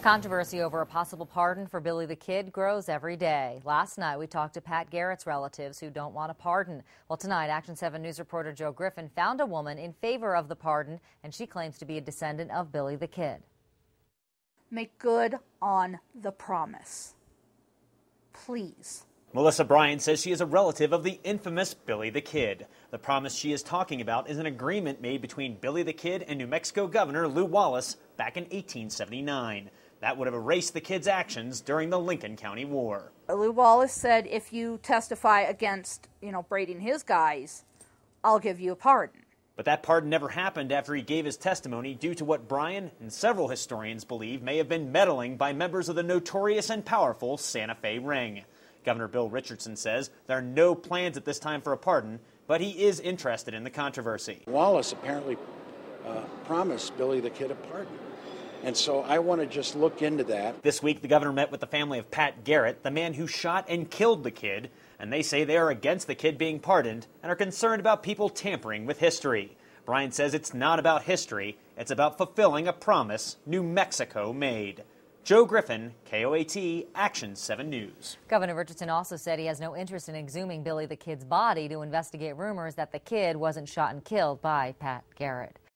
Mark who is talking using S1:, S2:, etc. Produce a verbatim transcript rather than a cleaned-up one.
S1: controversy over a possible pardon for Billy the Kid grows every day. Last night, we talked to Pat Garrett's relatives who don't want a pardon. Well, tonight, Action seven News reporter Joe Griffin found a woman in favor of the pardon, and she claims to be a descendant of Billy the Kid.
S2: Make good on the promise. Please.
S3: Melissa Bryan says she is a relative of the infamous Billy the Kid. The promise she is talking about is an agreement made between Billy the Kid and New Mexico Governor Lew Wallace back in eighteen seventy-nine. That would have erased the Kid's actions during the Lincoln County War.
S2: Lew Wallace said, if you testify against, you know, braiding his guys, I'll give you a pardon.
S3: But that pardon never happened after he gave his testimony due to what Bryan and several historians believe may have been meddling by members of the notorious and powerful Santa Fe Ring. Governor Bill Richardson says there are no plans at this time for a pardon, but he is interested in the controversy.
S4: Wallace apparently uh, promised Billy the Kid a pardon, and so I want to just look into that.
S3: This week, the governor met with the family of Pat Garrett, the man who shot and killed the Kid, and they say they are against the Kid being pardoned and are concerned about people tampering with history. Bryan says it's not about history, it's about fulfilling a promise New Mexico made. Joe Griffin, K O A T, Action seven News.
S1: Governor Richardson also said he has no interest in exhuming Billy the Kid's body to investigate rumors that the Kid wasn't shot and killed by Pat Garrett.